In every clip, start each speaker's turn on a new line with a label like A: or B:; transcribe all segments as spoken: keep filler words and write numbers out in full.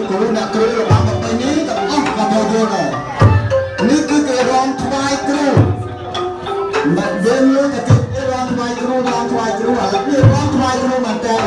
A: គ្រូអ្នកគ្រូរបស់មកពេលនេះទាំងអស់ក៏មកយល់ដែរនេះគឺគេរំថ្វាយគ្រូមិនយើងលើកទៅគេរំថ្វាយគ្រូរំថ្វាយគ្រូហើយនេះរំថ្វាយគ្រូមែនតើ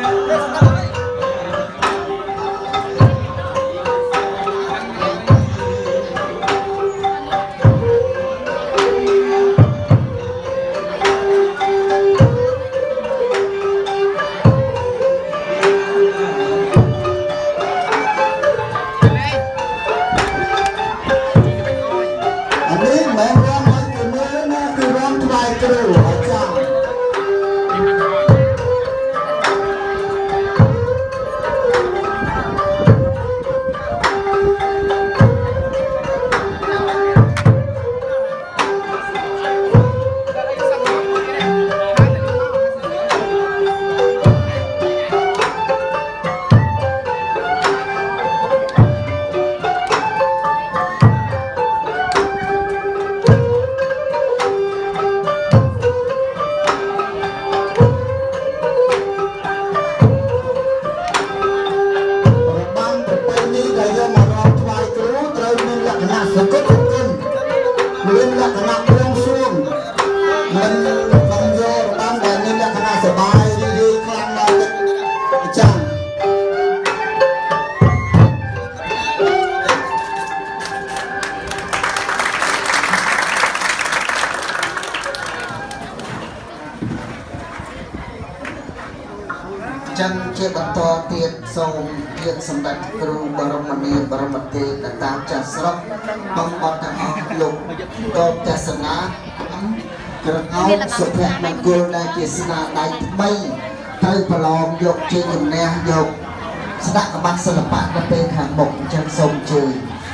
A: ចឹងជាបន្តទៀតសូមទៀតសម្ដេចគ្រូបរមនាបរមទេកតាចាស់ស្រុកបងប្អូនទាំងអស់លោកតបទស្សនាក្រងោសុភមង្គលដែលជាស្នាដៃថ្មីត្រូវប្រឡងយកជ័យជំនះយកស្ដេចក្បាច់សិល្បៈទៅពេលខាងមុខអញ្ចឹងសូមជួយ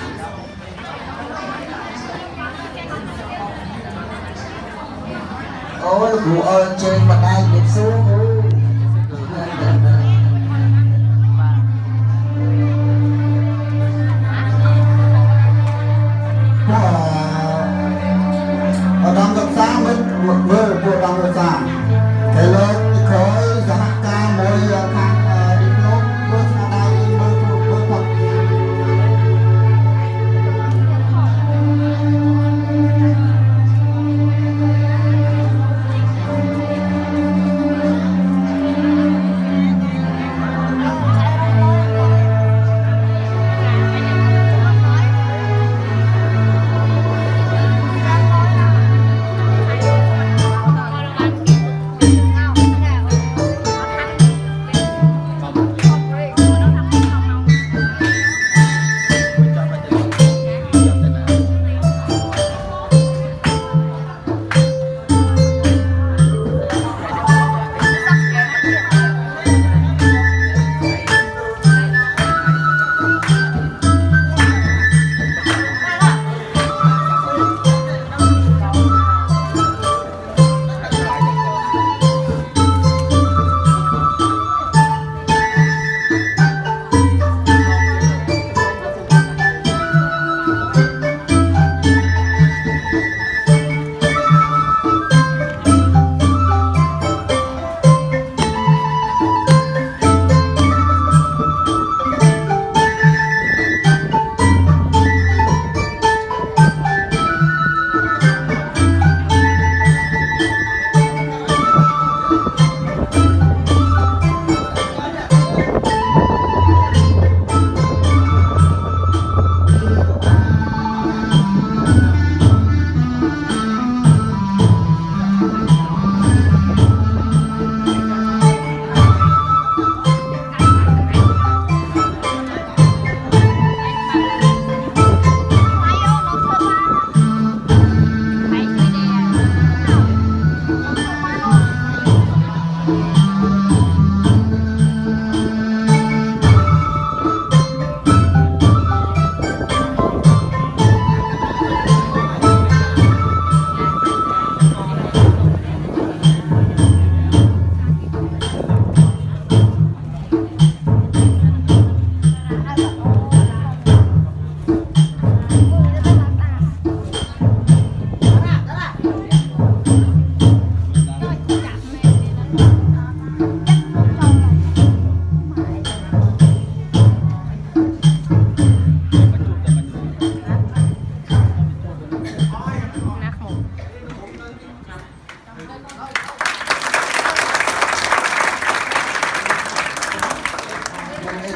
A: អូយគ្រូអើយជើងម្ដាយមានសួរមើលពួកបងរសាគេលើកពីក្រោយសហការមួយខាងរីកលោកមើលស្នាដៃមើលពួកពួកគាត់អ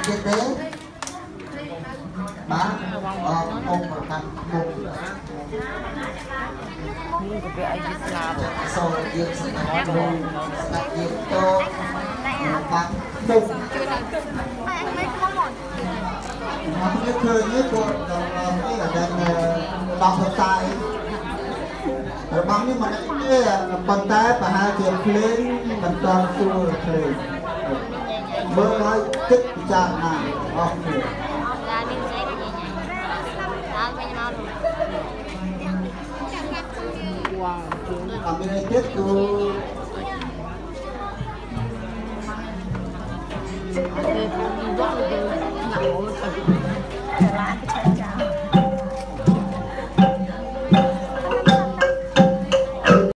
A: tiết tế bán ông ở thằng một sau việc sẽ nói luôn đặt việc cho bán đông nó cũng như khơi như của cái là đang đọc thực tại rồi bắn nhưng mà cái bàn tay và hai chuyện lên bàn toàn xua lên bơ nói kích chạm nào ok kami ini tuh
B: Oke,